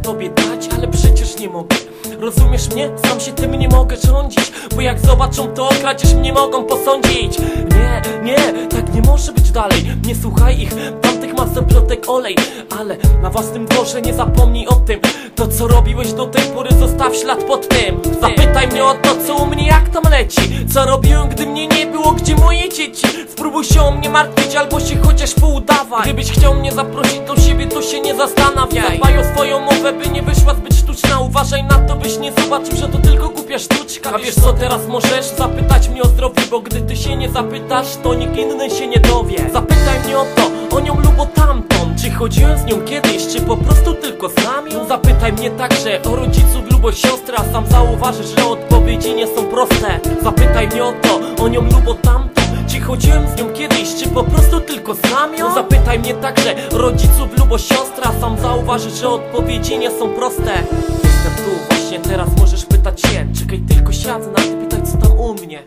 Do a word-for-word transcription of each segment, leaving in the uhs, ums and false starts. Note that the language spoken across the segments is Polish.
tobie dać, ale przecież nie mogę. Rozumiesz mnie? Sam się tym nie mogę rządzić, bo jak zobaczą to kradzież mnie mogą posądzić. Nie, nie, tak nie może być dalej. Nie słuchaj ich, tamtych masoplotek olej. Ale na własnym dworze nie zapomnij o tym. To co robiłeś do tej pory zostaw ślad pod tym. Zapytaj mnie o to co u mnie jak tam leci. Co robiłem gdy mnie nie było, gdzie moje dzieci. Spróbuj się o mnie martwić albo się chociaż poudawaj. Gdybyś chciał mnie zaprosić do siebie to się nie zastanawiaj. Zadbaj o swoją mowę by nie wyszła zbyt sztuczna. Uważaj na to byś nie zobaczył, że to tylko głupia sztuczka. A wiesz co teraz możesz? Zapytać mnie o zdrowie, bo gdy ty się nie zapytasz to nikt inny się nie dowie. Zapytaj mnie o to, o nią lub o tamtą. Czy chodziłem z nią kiedyś, czy po prostu tylko z nami? Zapytaj mnie także o rodziców lub o siostrę, a sam zauważysz, że odpowiedzi nie są proste. Zapytaj mnie o to, o nią lub o tamtą. Czy chodziłem z nią kiedyś, czy po prostu tylko z nami? Zapytaj mnie także o rodziców lub o siostrę, a sam zauważysz, że odpowiedzi nie są proste. Jestem tu, właśnie teraz możesz pytać się. Czekaj tylko siadzę na ty, pytać co tam u mnie.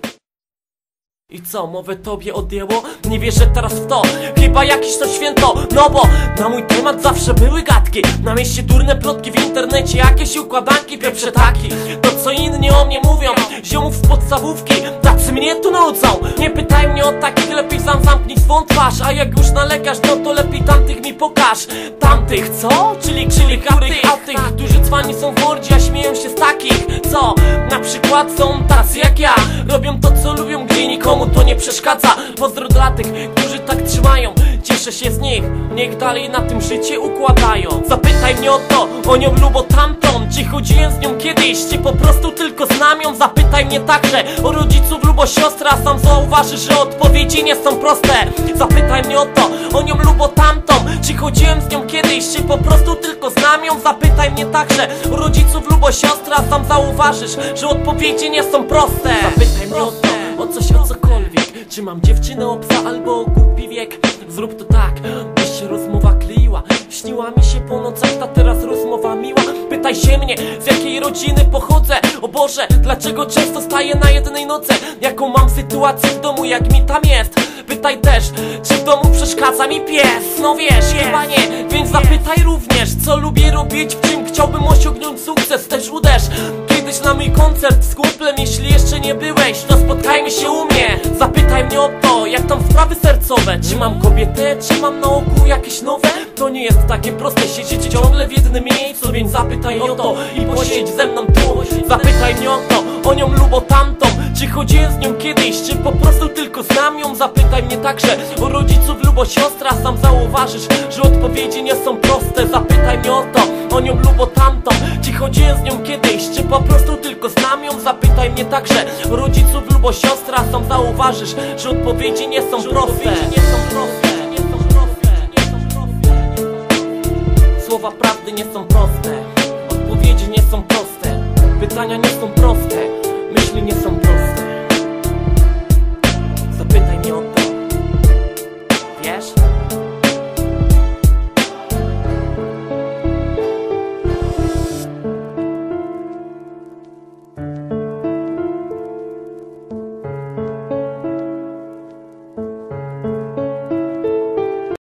I co, mowę tobie odjęło? Nie wierzę teraz w to, chyba jakieś to święto. No bo na mój temat zawsze były gadki. Na mieście durne plotki, w internecie jakieś układanki, pieprze taki. To co inni o mnie mówią, ziomów z podstawówki, tacy mnie tu nudzą. Nie pytaj mnie o takich, lepiej sam zamknij swą twarz. A jak już nalegasz, no to lepiej tamtych mi pokaż. Tamtych, co? Czyli, czyli których, a tych, którzy cwani są w mordzie, a śmieją się z takich, co? Na przykład są tacy jak ja, robią to co lubią, gdzie nikomu to nie przeszkadza. Pozdro dla tych, którzy tak trzymają, cieszę się z nich, niech dalej na tym życie układają. Zapytaj mnie o to, o nią lub o tamtą. Czy chodziłem z nią kiedyś, czy po prostu tylko znam ją? Zapytaj mnie także o rodziców lub o siostrę, a sam zauważysz, że odpowiedzi nie są proste. Zapytaj mnie o to, o nią lub o tamtą. Czy chodziłem z nią kiedyś, czy po prostu tylko znam ją? Zapytaj mnie także o rodziców lub o siostrę, a sam zauważysz, że odpowiedzi nie są proste. Zapytaj mnie o to, o coś, o cokolwiek. Czy mam dziewczynę, o psa albo o głupi wiek? Zrób to tak, by się rozmowa kleiła. Śniła mi się po nocach, ta teraz rozmowa miła. Pytaj się mnie, z jakiej rodziny pochodzę. O Boże, dlaczego często staję na jednej nodze? Jaką mam sytuację w domu, jak mi tam jest? Pytaj też, czy w domu przeszkadza mi pies? No wiesz, chyba nie, więc zapytaj również, co lubię robić, w czym chciałbym osiągnąć sukces. Też uderz kiedyś na mój koncert z kumplem, jeśli jeszcze nie byłeś, to spotkajmy się u mnie. Zapytaj mnie o to, jak tam sprawy sercowe. Czy mam kobietę, czy mam na oku jakieś nowe? To nie jest takie proste siedzieć ciągle w jednym miejscu, więc zapytaj o to i posiedź ze mną tu. Zapytaj mnie o to, o nią lub o tamtą. Czy chodziłem z nią kiedyś, czy po prostu tylko znam ją? Zapytaj mnie także o rodziców lub o siostrę, a sam zauważysz, że odpowiedzi nie są proste. Zapytaj mnie o to, o nią lub o tamtą. Czy chodziłem z nią kiedyś, czy po prostu tylko znam ją? Zapytaj mnie także o rodziców lub o siostrę, a sam zauważysz, że odpowiedzi nie są proste. Słowa prawdy nie są proste, odpowiedzi nie są proste, pytania nie są proste.